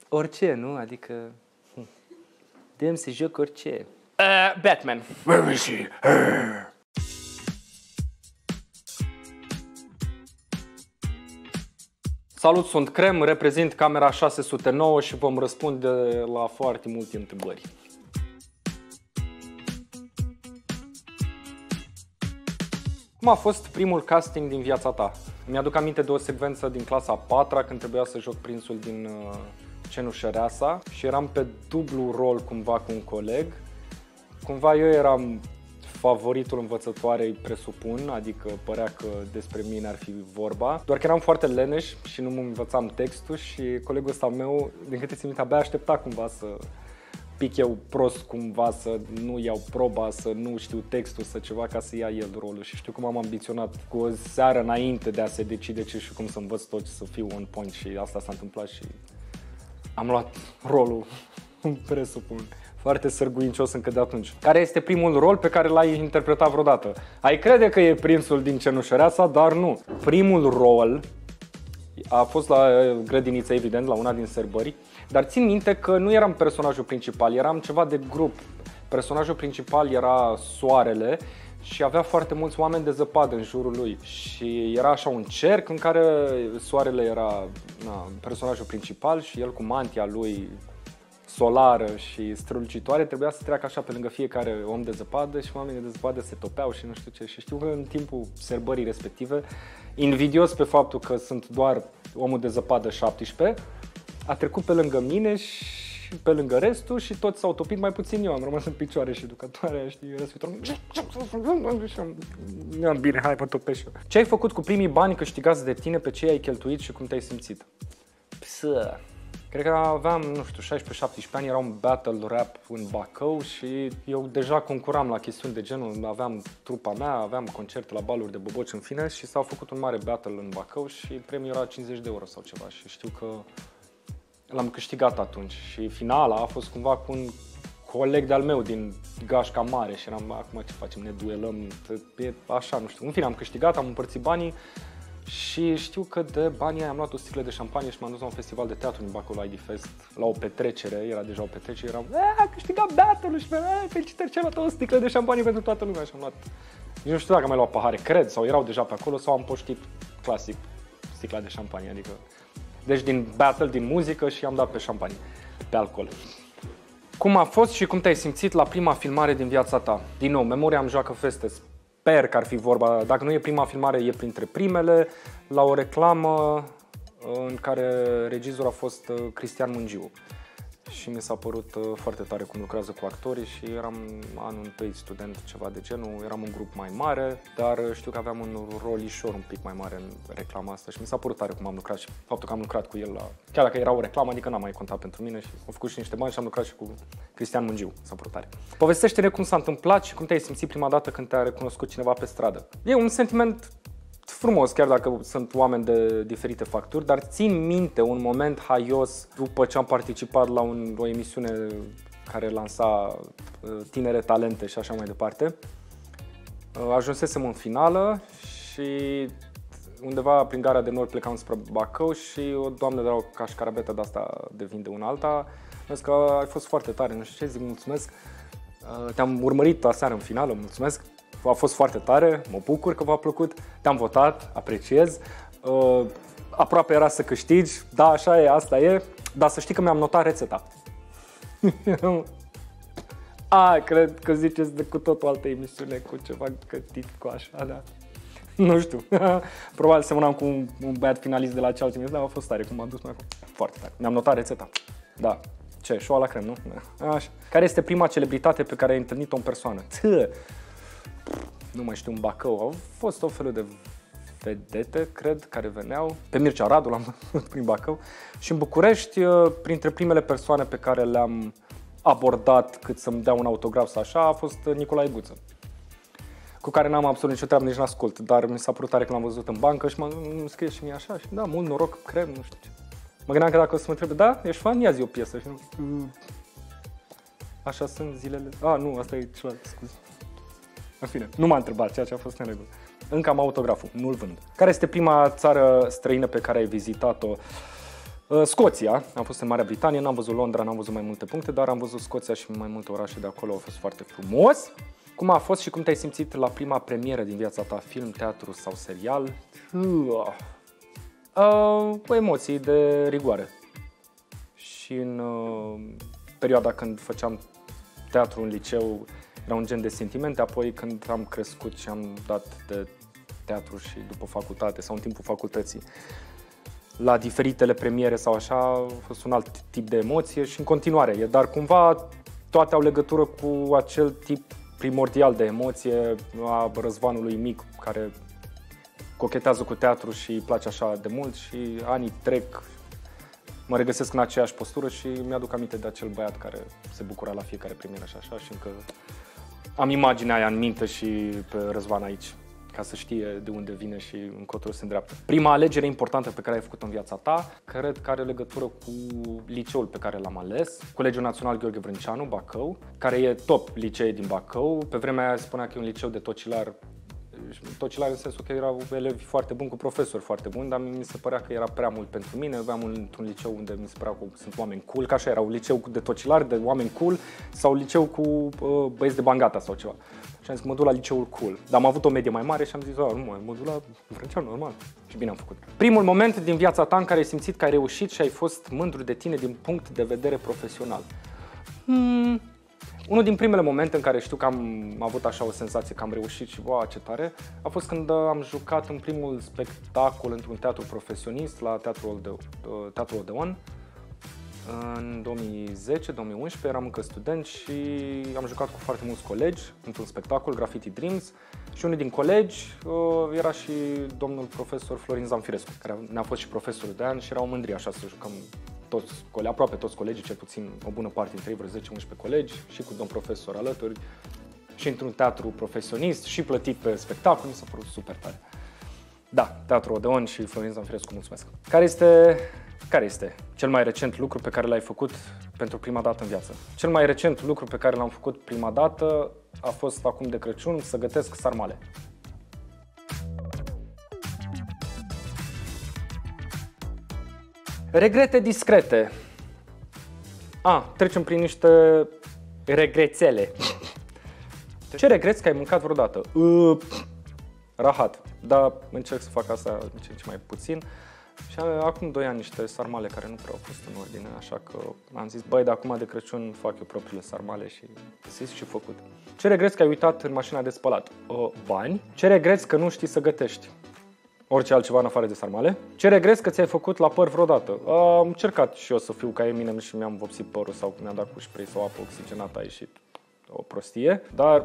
Orice, nu? Adică... Dăm să joc orice. Batman. Where is he? Salut, sunt Crem, reprezint camera 609 și vom răspunde la foarte multe întrebări. Cum a fost primul casting din viața ta? Mi-aduc aminte de o secvență din clasa a 4-a când trebuia să joc prințul din Cenușăreasa și eram pe dublu rol cumva cu un coleg. Cumva eu eram favoritul învățătoarei, presupun, adică părea că despre mine ar fi vorba. Doar că eram foarte leneș și nu mă învățam textul și colegul ăsta meu, din câte țin minte, abia aștepta cumva să pic eu prost cumva, să nu iau proba, să nu știu textul, să ceva, ca să ia el rolul. Și știu cum am ambiționat cu o seară înainte de a se decide ce și cum să învăț tot, să fiu on point și asta s-a întâmplat și am luat rolul, presupun. Foarte sârguincios încă de atunci. Care este primul rol pe care l-ai interpretat vreodată? Ai crede că e prințul din Cenușăreasa, dar nu. Primul rol a fost la grădiniță, evident, la una din sărbări, dar țin minte că nu eram personajul principal, eram ceva de grup. Personajul principal era Soarele și avea foarte mulți oameni de zăpadă în jurul lui. Și era așa un cerc în care Soarele era personajul principal și el cu mantia lui solară și strălucitoare trebuia să treacă așa pe lângă fiecare om de zăpadă și oamenii de zăpadă se topeau și nu știu ce. Și știu că în timpul sărbării respective, invidios pe faptul că sunt doar omul de zăpadă 17, a trecut pe lângă mine și pe lângă restul și toți s-au topit, mai puțin eu. Am rămas în picioare și educatoarea, știi, răsvitorul. Bine, hai, mă topesc eu. Ce ai făcut cu primii bani câștigați de tine, pe ce ai cheltuit și cum te-ai simțit? Cred că aveam, nu știu, 16-17 ani, era un battle rap în Bacău și eu deja concuram la chestiuni de genul, aveam trupa mea, aveam concerte la baluri de boboci în fine și s-a făcut un mare battle în Bacău și premiul era 50 de euro sau ceva și știu că l-am câștigat atunci și finala a fost cumva cu un coleg de-al meu din Gașca Mare și eram, acum ce facem, ne duelăm, e așa, nu știu, în fine am câștigat, am împărțit banii. Și știu că de banii am luat o sticlă de șampanie și m-am dus la un festival de teatru din Bacău, la ID Fest, la o petrecere, era deja o petrecere, eram, a câștigat battle-ul și felicitări, ce-am luat o sticlă de șampanie pentru toată lumea și am luat, nu știu dacă am mai luat pahare, cred, sau erau deja pe acolo sau am poștit clasic sticla de șampanie, adică, deci din battle, din muzică și am dat pe șampanie, pe alcool. Cum a fost și cum te-ai simțit la prima filmare din viața ta? Din nou, memoria îmi joacă feste. Sper că ar fi vorba, dacă nu e prima filmare, e printre primele, la o reclamă în care regizor a fost Cristian Mungiu. Și mi s-a părut foarte tare cum lucrează cu actorii și eram anul întâi student, ceva de genul, eram un grup mai mare, dar știu că aveam un rolișor un pic mai mare în reclama asta și mi s-a părut tare cum am lucrat și faptul că am lucrat cu el, chiar dacă era o reclamă, adică n-am mai contat pentru mine și am făcut și niște bani și am lucrat și cu Cristian Mungiu, s-a părut tare. Povestește-ne cum s-a întâmplat și cum te-ai simțit prima dată când te-a recunoscut cineva pe stradă. E un sentiment frumos, chiar dacă sunt oameni de diferite facturi, dar țin minte un moment haios după ce am participat la o emisiune care lansa tinere talente și așa mai departe. Ajunsesem în finală și undeva prin Gara de Nord plecam spre Bacău și o doamnă de la o cașcarabetă de asta de vin de una alta mi-a zis că ai fost foarte tare, nu știu ce, zic mulțumesc, te-am urmărit aseară în finală, mulțumesc. A fost foarte tare, mă bucur că v-a plăcut, te-am votat, apreciez, aproape era să câștigi, da, așa e, asta e, dar să știi că mi-am notat rețeta. Cred că ziceți de cu tot o altă emisiune, cu ceva gătit cu așa, da. Nu știu, probabil semănam cu un băiat finalist de la cealaltă emisiune, dar a fost tare, cum m-am dus mai acolo, foarte tare, mi-am notat rețeta, da. Ce, show la crem, nu? Așa. Care este prima celebritate pe care ai întâlnit-o în persoană? Nu mai știu, în Bacău au fost o felul de vedete, cred, care veneau. Pe Mircea Radu l-am văzut prin Bacău. Și în București, printre primele persoane pe care le-am abordat cât să-mi dea un autograf sau așa, a fost Nicolae Guță, cu care n-am absolut nicio treabă, nici n-ascult, dar mi s-a părut tare că l-am văzut în bancă și m-a scris și mie așa și da, mult noroc, Crem, nu știu ce. Mă gândeam că dacă o să mă întrebe, da, ești fan? Ia zi o piesă. Și așa sunt zilele. Nu, asta e ceva, scuze. În fine, nu m-a întrebat, ceea ce a fost în regulă. Încă am autograful, nu-l vând. Care este prima țară străină pe care ai vizitat-o? Scoția, am fost în Marea Britanie, n-am văzut Londra, n-am văzut mai multe puncte, dar am văzut Scoția și mai multe orașe de acolo, a fost foarte frumos. Cum a fost și cum te-ai simțit la prima premieră din viața ta, film, teatru sau serial? Cu emoții de rigoare. Și în perioada când făceam teatru în liceu, era un gen de sentimente, apoi când am crescut și am dat de teatru și după facultate sau în timpul facultății, la diferitele premiere sau așa, a fost un alt tip de emoție și în continuare e, dar cumva toate au legătură cu acel tip primordial de emoție a răzvanului mic care cochetează cu teatru și îi place așa de mult și anii trec, mă regăsesc în aceeași postură și mi-aduc aminte de acel băiat care se bucura la fiecare premieră și așa și încă am imaginea aia în minte și pe Răzvan aici, ca să știe de unde vine și încotro se îndreaptă. Prima alegere importantă pe care ai făcut-o în viața ta, cred că are legătură cu liceul pe care l-am ales, Colegiul Național Gheorghe Vrânceanu, Bacău, care e top licee din Bacău. Pe vremea aia spunea că e un liceu de tocilar, tocilar în sensul că erau elevi foarte buni cu profesori foarte buni, dar mi se părea că era prea mult pentru mine. Aveam un liceu unde mi se părea că sunt oameni cool, că așa era, un liceu de tocilar, de oameni cool sau liceu cu băieți de Bangata sau ceva. Și am zis că mă duc la liceul cool. Dar am avut o medie mai mare și am zis, nu, mă duc la Vrânceanu, normal. Și bine am făcut. Primul moment din viața ta în care ai simțit că ai reușit și ai fost mândru de tine din punct de vedere profesional. Unul din primele momente în care știu că am avut așa o senzație că am reușit și wow, ce tare, a fost când am jucat în primul spectacol într-un teatru profesionist la Teatrul Odeon. În 2010-2011 eram încă student și am jucat cu foarte mulți colegi într-un spectacol, Graffiti Dreams, și unul din colegi era și domnul profesor Florin Zamfirescu, care ne-a fost și profesorul de an și era o mândrie așa să jucăm aproape toți colegii, cel puțin o bună parte dintre ei, vreo 10-11 colegi, și cu domn profesor alături, și într-un teatru profesionist și plătit pe spectacol, mi s-a părut super tare. Da, Teatrul Odeon și Florin Zamfirescu, mulțumesc. Care este cel mai recent lucru pe care l-ai făcut pentru prima dată în viață? Cel mai recent lucru pe care l-am făcut prima dată a fost acum de Crăciun, să gătesc sarmale. Regrete discrete. Trecem prin niște regrețele. Ce regreți că ai mâncat vreodată? Rahat. Dar încerc să fac asta ce mai puțin. Și acum 2 ani niște sarmale care nu prea au fost în ordine, așa că am zis, băi, de acum de Crăciun fac eu propriile sarmale și găsiți și făcut. Ce regreți că ai uitat în mașina de spălat? Bani. Ce regreți că nu știi să gătești? Orice altceva în afară de sarmale. Ce regreți că ți-ai făcut la păr vreodată? Am încercat și eu să fiu ca Eminem și mi-am vopsit părul sau mi-am dat cu spray sau apă oxigenată, a ieșit o prostie, dar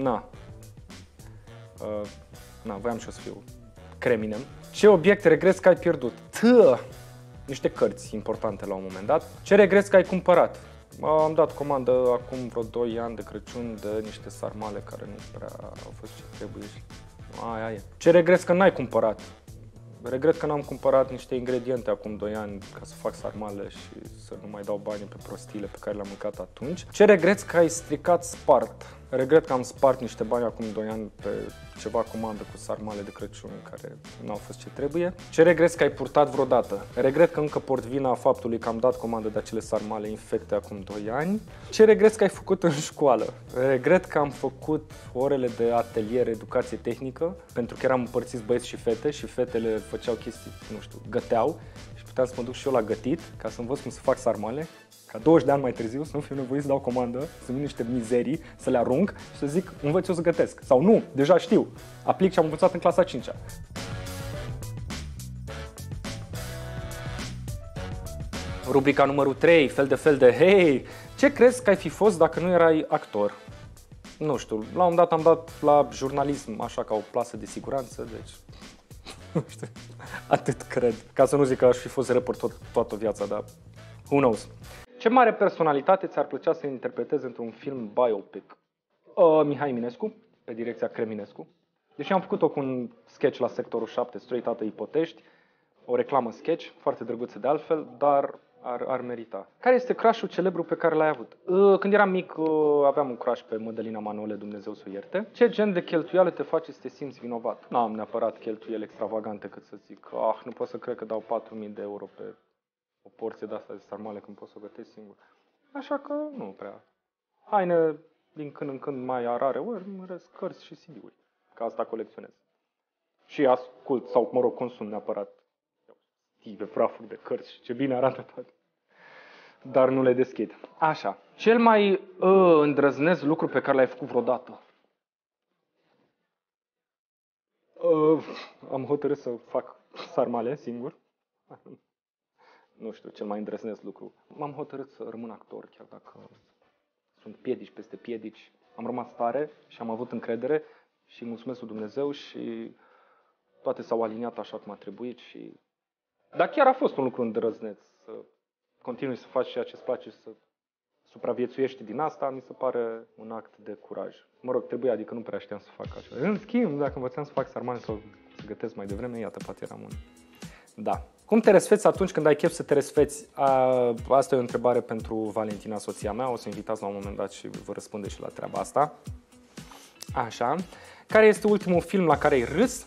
voiam și eu să fiu Creminem. Ce obiect regreți că ai pierdut? Niște cărți importante la un moment dat. Ce regreți că ai cumpărat? Am dat comandă acum vreo 2 ani de Crăciun de niște sarmale care nu prea au fost ce trebuie. Aia e. Ce regreți că n-ai cumpărat? Regret că n-am cumpărat niște ingrediente acum 2 ani ca să fac sarmale și să nu mai dau banii pe prostiile pe care le-am mâncat atunci. Ce regreți că ai stricat spart? Regret că am spart niște bani acum 2 ani pe ceva comandă cu sarmale de Crăciun care nu au fost ce trebuie. Ce regreți că ai purtat vreodată? Regret că încă port vina faptului că am dat comandă de acele sarmale infecte acum 2 ani. Ce regreți că ai făcut în școală? Regret că am făcut orele de atelier, educație tehnică, pentru că eram împărțiți băieți și fete și fetele făceau chestii, nu știu, găteau și puteam să mă duc și eu la gătit ca să învăț cum să fac sarmale. Ca 20 de ani mai târziu să nu fiu nevoit să dau comandă, să vin niște mizerii, să le arunc și să zic învăț eu să gătesc. Sau nu, deja știu, aplic ce am învățat în clasa 5-a. Rubrica numărul 3, fel de hei, ce crezi că ai fi fost dacă nu erai actor? Nu știu, la un moment dat am dat la jurnalism așa ca o plasă de siguranță, deci nu știu, atât cred. Ca să nu zic că aș fi fost rapper toată viața, dar who knows. Ce mare personalitate ți-ar plăcea să interpretezi într-un film biopic? Mihai Eminescu, pe direcția Creminescu. Deși am făcut-o cu un sketch la Sectorul 7, Stroi tată Ipotești, o reclamă sketch, foarte drăguță de altfel, dar ar merita. Care este crush-ul celebru pe care l-ai avut? Când eram mic aveam un crush pe Mădălina Manole, Dumnezeu să o ierte. Ce gen de cheltuială te face să te simți vinovat? N-am neapărat cheltuieli extravagante cât să zic, nu pot să cred că dau 4.000 de euro pe o porție de asta de sarmale când poți să o gătești singur. Așa că nu prea. Haine din când în când mai rare ori, mă rest cărți și CD-uri. Ca asta colecționez. Și ascult, sau mă rog, consum neapărat stive, prafuri de cărți și ce bine arată toate. Dar nu le deschid. Așa. Cel mai îndrăznesc lucru pe care l-ai făcut vreodată? Am hotărât să fac sarmale singur. Nu știu, cel mai îndrăznesc lucru. M-am hotărât să rămân actor, chiar dacă sunt piedici peste piedici. Am rămas tare și am avut încredere și mulțumesc lui Dumnezeu și toate s-au aliniat așa cum a trebuit. Dar chiar a fost un lucru îndrăzneț să continui să faci ceea ce îți place și să supraviețuiești din asta, mi se pare un act de curaj. Mă rog, trebuia, adică nu prea știam să fac așa. În schimb, dacă învățam să fac sarmale sau să gătesc mai devreme, iată, poate eram un... Da. Cum te resfeți atunci când ai chef să te resfeți? Asta e o întrebare pentru Valentina, soția mea. O să invitați la un moment dat și vă răspunde și la treaba asta. Așa. Care este ultimul film la care ai râs?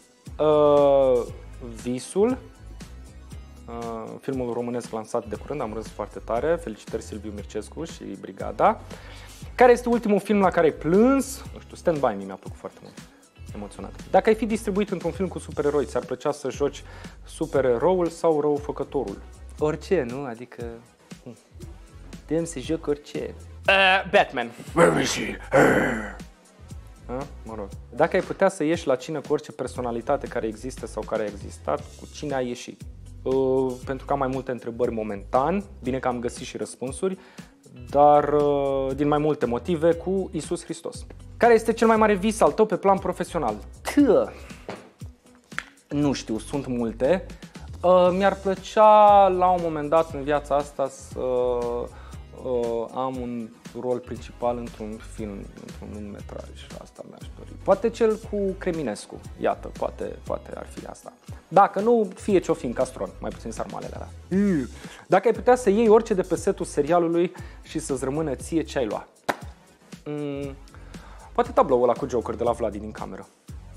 Visul. Filmul românesc lansat de curând, am râs foarte tare. Felicitări Silviu Mircescu și Brigada. Care este ultimul film la care ai plâns? Nu știu, Stand By Me mi-a plăcut foarte mult. Emoționat. Dacă ai fi distribuit într-un film cu supereroi, ți-ar plăcea să joci supereroul sau răufăcătorul? Orice, nu? Adică... Putem să joc orice. Batman. Where is he? Mă rog. Dacă ai putea să ieși la cină cu orice personalitate care există sau care a existat, cu cine ai ieși? Pentru că am mai multe întrebări momentan, bine că am găsit și răspunsuri, dar din mai multe motive, cu Iisus Hristos. Care este cel mai mare vis al tău pe plan profesional? Nu știu, sunt multe. Mi-ar plăcea la un moment dat în viața asta să am un rol principal într-un film, într-un lungmetraj. Asta mi-aș dori. Poate cel cu Creminescu. Iată, poate ar fi asta. Dacă nu, fie ce-o fi în castron, mai puțin sarmalele alea. Dacă ai putea să iei orice de pe setul serialului și să-ți rămână ție, ce ai lua? Poate tabloul ăla cu Joker de la Vladi din cameră.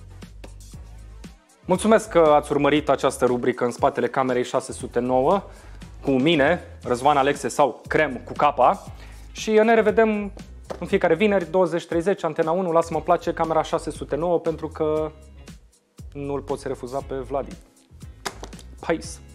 Mulțumesc că ați urmărit această rubrică În spatele camerei 609 cu mine, Răzvan Alexe sau Crem cu capa. Și ne revedem în fiecare vineri, 20:30, Antena 1, lasă-mă place, camera 609, pentru că nu-l poți refuza pe Vladi. Peace!